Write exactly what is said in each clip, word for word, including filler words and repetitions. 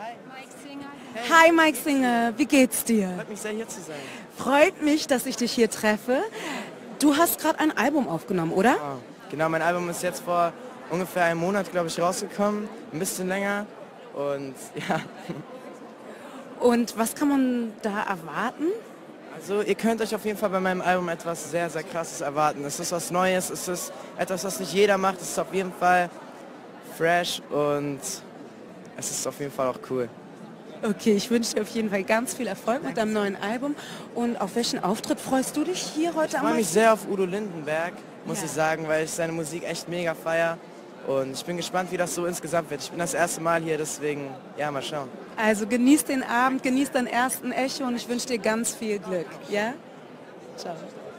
Hi Mike Singer, wie geht's dir? Freut mich sehr, hier zu sein. Freut mich, dass ich dich hier treffe. Du hast gerade ein Album aufgenommen, oder? Wow. Genau, mein Album ist jetzt vor ungefähr einem Monat, glaube ich, rausgekommen. Ein bisschen länger. Und ja. Und was kann man da erwarten? Also ihr könnt euch auf jeden Fall bei meinem Album etwas sehr, sehr Krasses erwarten. Es ist was Neues, es ist etwas, was nicht jeder macht. Es ist auf jeden Fall fresh und es ist auf jeden Fall auch cool. Okay, ich wünsche dir auf jeden Fall ganz viel Erfolg mit deinem neuen Album. Und auf welchen Auftritt freust du dich hier heute Ich am freue mich meisten? sehr auf Udo Lindenberg, muss Ja. ich sagen, weil ich seine Musik echt mega feier. Und ich bin gespannt, wie das so insgesamt wird. Ich bin das erste Mal hier, deswegen, ja, mal schauen. Also genieß den Abend, genieß deinen ersten Echo und ich wünsche dir ganz viel Glück. Ja? Ciao.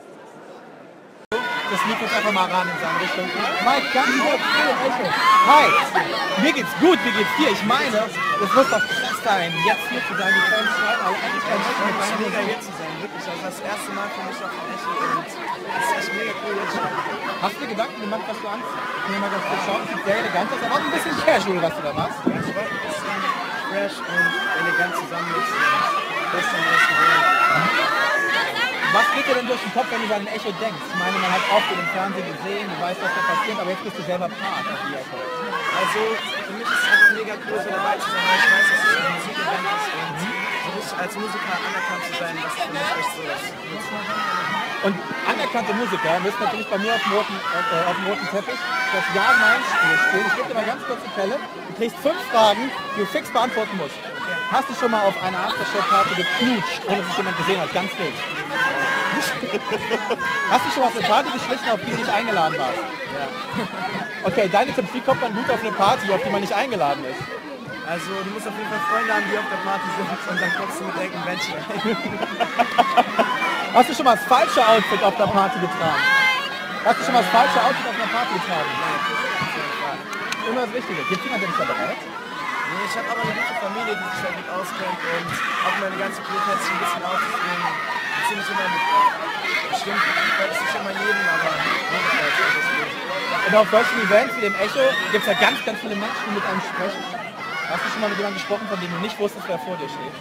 Das liegt jetzt einfach mal ran in seine Richtung. Mike, ganz kurz, Echo. Hi, mir geht's gut, wie geht's dir? Ich meine, es muss doch krass sein, jetzt hier zu sein, die Fans schreiben, aber eigentlich kein Echo mit Es ist meiner mega Musik. hier zu sein, wirklich. Also das erste Mal für mich auf dem Echo und es ist echt mega cool jetzt schon. Hast du dir Gedanken gemacht, was du anziehst? Ich kann mal ganz kurz schauen, sieht sehr elegant aus, aber auch ein bisschen casual, was du da machst. Ja, ich wollte ein bisschen fresh und elegant zusammenmixen. Das ist am besten geworden. Was geht dir denn durch den Kopf, wenn du an ein Echo denkst? Ich meine, man hat oft im Fernsehen gesehen, du weißt, was da passiert, aber jetzt bist du selber Part auf die Echo. Also für mich ist es einfach mega cool, so dabei zu sein, weil ich weiß, dass es ein Musikevent ist und so richtig als Musiker anerkannt zu sein, das ist für mich echt so das. Und anerkannte Musiker müssen natürlich bei mir auf dem roten, äh, auf dem roten Teppich das Ja-Nein-Spiel spielen. Ich gebe dir mal ganz kurze Fälle. Du kriegst fünf Fragen, die du fix beantworten musst. Hast du schon mal auf einer Aftershow-Party geknutscht, ohne dass es jemand gesehen hat? Ganz wild. Hast du schon mal auf eine Party geschlichen, auf die du nicht eingeladen warst? Ja. Okay, deine Tipps, wie kommt man gut auf eine Party, auf die man nicht eingeladen ist? Also du musst auf jeden Fall Freunde haben, die auf der Party sind und dann kommst du mit irgendeinem Bändchen rein. Hast du schon mal das falsche Outfit auf der Party getragen? Hast du schon mal das falsche Outfit auf einer Party getragen? Immer das Richtige. Gibt es jemanden, der dich da bereit? Nee, ich habe aber eine gute Familie, die sich da gut auskennt und auch meine ganze Crew kennt sich ein bisschen aus, deswegen ist sie nicht immer mit. Bestimmt, das ist nicht immer jedem, aber mir gefällt es deswegen. Und auf solchen Events wie dem Echo gibt es ja ganz, ganz viele Menschen, die mit einem sprechen. Hast du schon mal mit jemandem gesprochen, von dem du nicht wusstest, wer vor dir steht?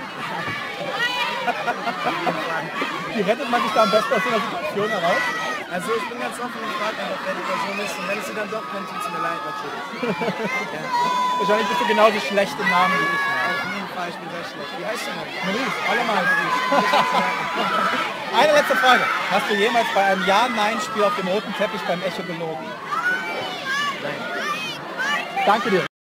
Wie rettet man sich da am besten aus so einer Situation heraus? Also ich bin ganz offen und frage einfach, wer die Person ist und wenn ich sie dann doch kenne, tut es mir leid natürlich. Ja. Wahrscheinlich bist du genauso schlecht im Namen wie ich. Auf jeden Fall, ich bin sehr schlecht. Wie heißt du denn? Maurice, alle mal. Eine letzte Frage. Hast du jemals bei einem Ja-Nein-Spiel auf dem roten Teppich beim Echo gelogen? Nein. Danke dir.